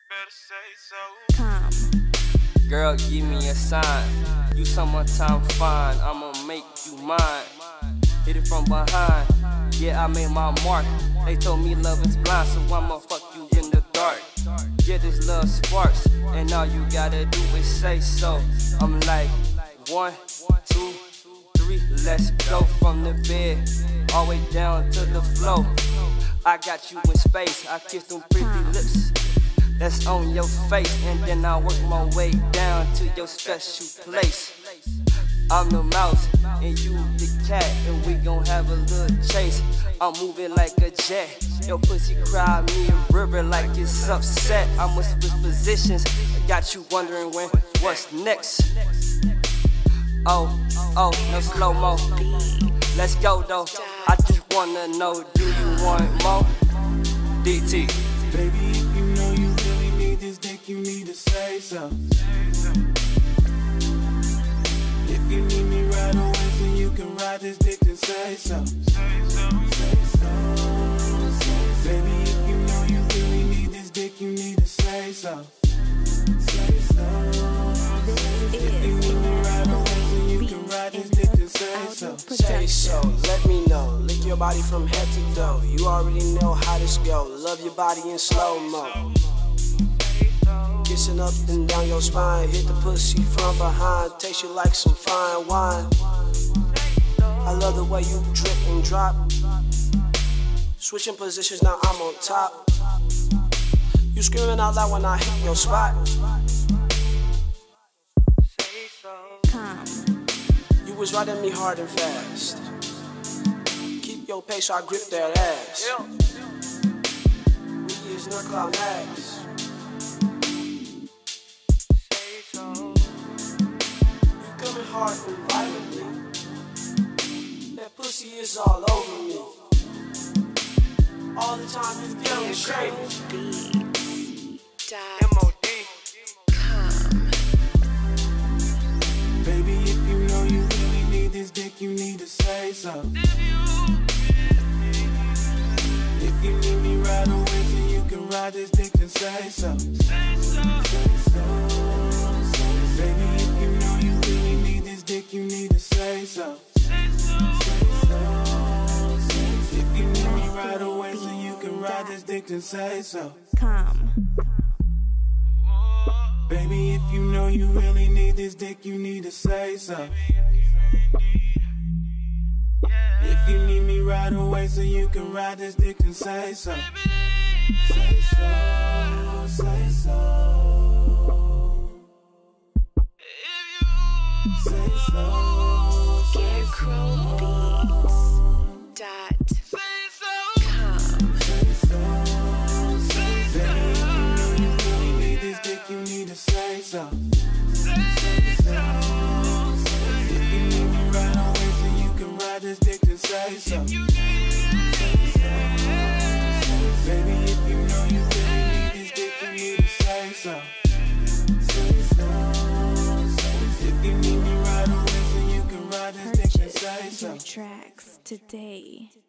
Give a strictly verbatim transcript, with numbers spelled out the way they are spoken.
better say so. Calm. Girl, give me a sign. You summertime fine. I'ma make you mine. Hit it from behind. Yeah, I made my mark. They told me love is blind, so I'ma fuck you in the dark. Yeah, this love sparks, and all you gotta do is say so. I'm like, one, two, three, let's go from the bed all the way down to the floor. I got you in space, I kiss them pretty lips that's on your face, and then I work my way down to your special place. I'm the mouse, and you the cat, and we gon' have a little chase. I'm moving like a jet. Your pussy cry me a river like it's upset. I'ma switch positions. I got you wondering when, what's next? Oh, oh, no slow-mo. Let's go though. I just wanna know, do you want more? D T. Baby, if you know you really need this dick, you need to say so. If you need me right away, so you can ride this dick and say so. Say so. Baby, if you know you really need this dick, you need to say so. Say so. If you need me right away, so you can ride this dick and say so. Say so, let me know. Lick your body from head to toe. You already know how this go. Love your body in slow-mo. Kissing up and down your spine. Hit the pussy from behind. Taste you like some fine wine. I love the way you drip and drop. Switching positions, now I'm on top. You screaming out loud when I hit your spot. Calm. You was riding me hard and fast. Keep your pace, so I grip that ass. We is not climax. You coming hard and violently. That pussy is all over me. All the time you feeling crazy. M O D. Baby, if you know you really need this dick, you need to say so. If you need me right away, so you can ride this dick and say so. Say so. Baby, if you know you really need this dick, you need to say so. Say so. If you need me right away, so you can ride this dick and say so. Calm. Baby, if you know you really need this dick, you need to say so. If you need me right away, so you can ride this dick and say so. Say so, say so. Say so, say so. Dot. Say so. Say so. If you need me right away, so you can ride this dick and say so. Say so. Baby, if you know you really need this dick, you need to say so. Say so. If you need me right away, so you can ride this dick and say so. Tracks today.